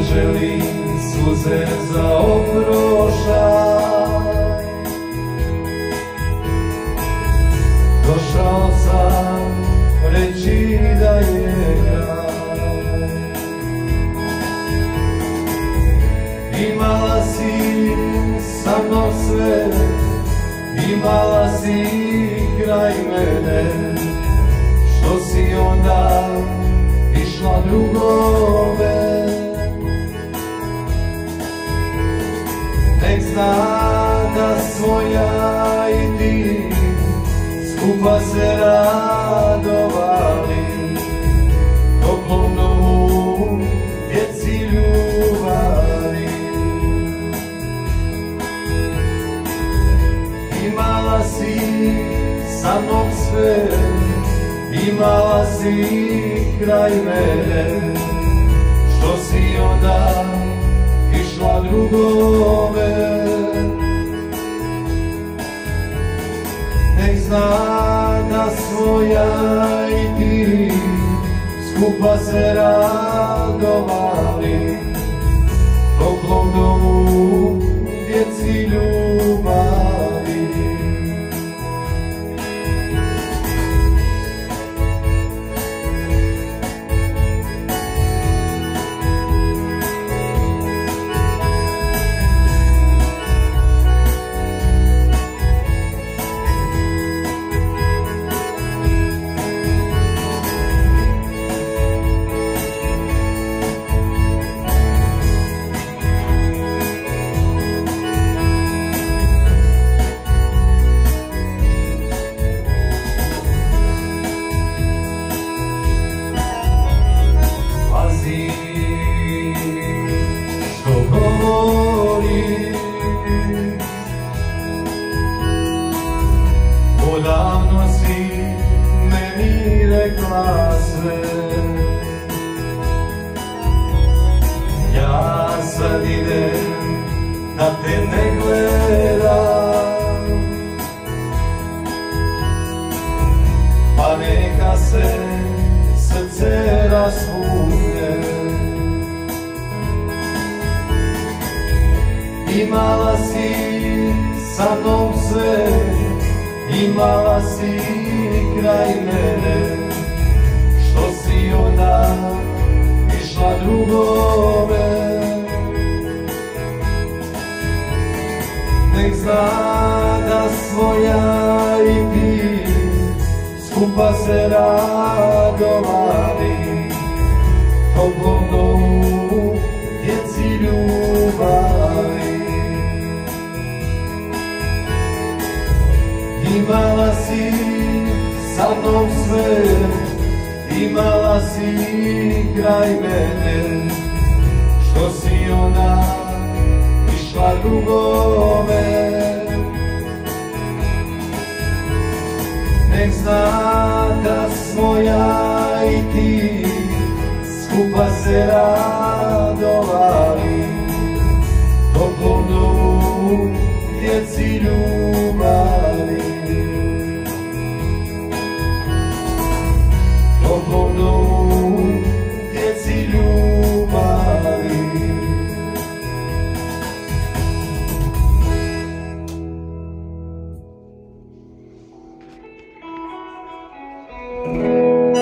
želim suze za oprošaj. Došao sam reći da je kraj. Imala si sa mnom sve, imala si kraj mene, što si onda išla drugome. Nek zna da svoja i ti skupa se radovali, toplom domu djeci ljubavi. Imala si sa mnom sve, imala si kraj mene, što si onda išla drugome. Nek zna da svoja i ti skupa se radovali, toplom domu djeci ljubavi. Odavno si meni rekla sve, ja sad idem da te ne gledam, pa neka se srce raspune. Imala si sa mnom sve, imala si kraj mene, što si onda išla drugome. Nek zna da svoja i ti skupa se radovali, toplom domu djeci ljubavi. Imala si sa mnom sve, imala si kraj mene, što si ona išla drugome. Nek zna da svoja i ti skupa se radovali,